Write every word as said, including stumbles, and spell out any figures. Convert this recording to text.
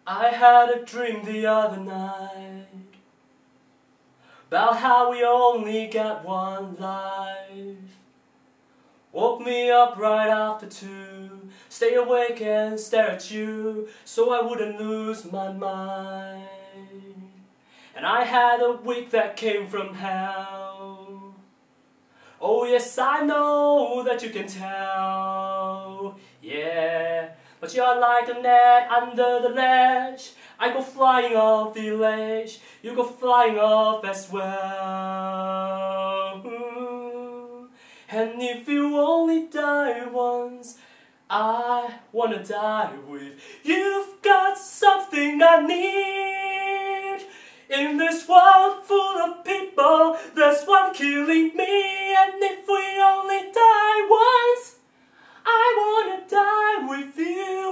I had a dream the other night about how we only get one life. Woke me up right after two, stay awake and stare at you so I wouldn't lose my mind. And I had a week that came from hell. Oh yes, I know that you can tell. Yeah, but you're like a net under the ledge. I go flying off the ledge, you go flying off as well. And if you only die once, I wanna die with. You've got something I need. In this world full of people, there's one killing me. And if we only die once, I wanna die with you.